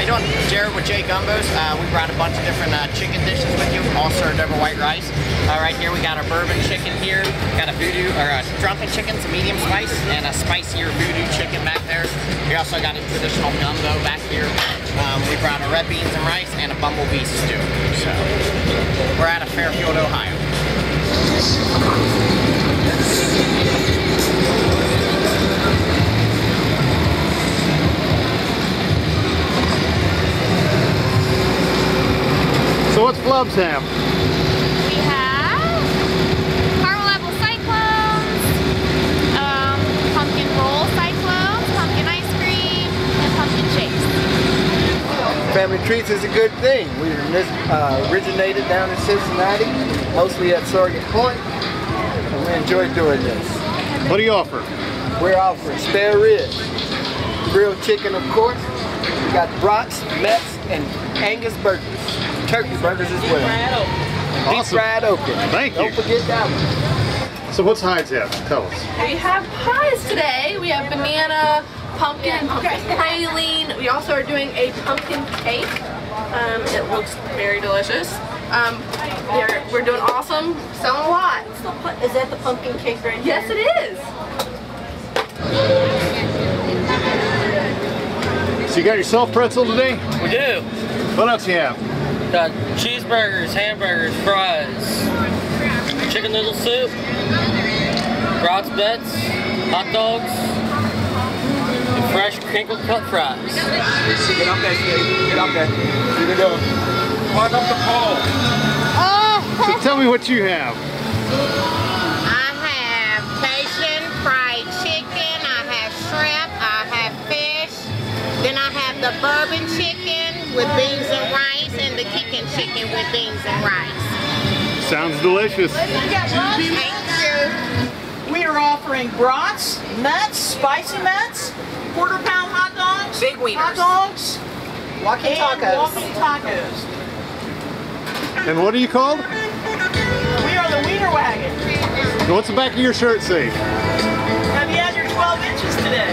doing? Jared with J Gumbos. We brought a bunch of different chicken dishes with you, all served over white rice. Right here we got our bourbon chicken here. Got a voodoo or a drunken chicken, some medium spice, and a spicier voodoo chicken back there. We also got a traditional gumbo back here. We brought a red beans and rice and a bumblebee stew. So we're out of Fairfield, Ohio. So what's Flubs have? We have caramel apple cyclones, pumpkin roll cyclones, pumpkin ice cream, and pumpkin shakes. Family treats is a good thing. We originated down in Cincinnati, mostly at Sargent Point, and we enjoy doing this. What do you offer? We're offering spare ribs, grilled chicken of course, we got brats, mets, and Angus burgers. Turkey burgers as well. Deep fried okra. Thank you. Don't forget that one. So what's Hyde's have? Tell us. We have pies today. We have banana, pumpkin praline. We also are doing a pumpkin cake. It looks very delicious. We're doing awesome. Selling a lot. Is that the pumpkin cake right Yes, there? it is. So you got yourself pretzel today? We do. What else you have? Got cheeseburgers, hamburgers, fries, chicken noodle soup, brats bits, hot dogs, and fresh crinkle cut fries. Get up there, Steve. Get up there. Keep it going. Climb up the pole. So tell me what you have. I have Cajun fried chicken, I have shrimp, I have fish, then I have the bourbon chicken with beans and rice, and the kicking chicken with beans and rice. Sounds delicious. Thank you. We are offering brats, mets, spicy mets, quarter-pound hot dogs, Big wieners. hot dogs, Walking and tacos. walking tacos. And what are you called? We are the Wiener Wagon. And what's the back of your shirt say? Have you had your 12 inches today?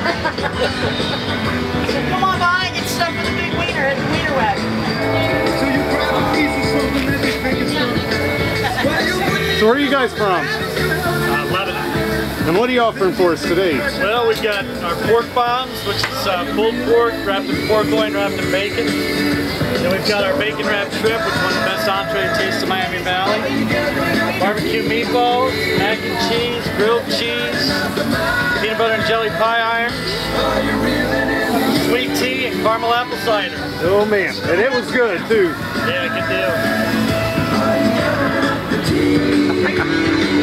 So come on by and get stuff for the big wiener at the Wiener Wagon. So you grab a piece of something that is making stuff. So where are you guys from? Lebanon. And what are you offering for us today? Well, we've got our pork bombs, which is pulled pork wrapped in pork loin, wrapped in bacon. Then we've got our bacon wrapped shrimp, which is one of the best entree tastes of Miami Valley. Barbecue meatballs, mac and cheese, grilled cheese, peanut butter and jelly pie iron, sweet tea, and caramel apple cider. Oh man, and it was good too. Yeah, good deal.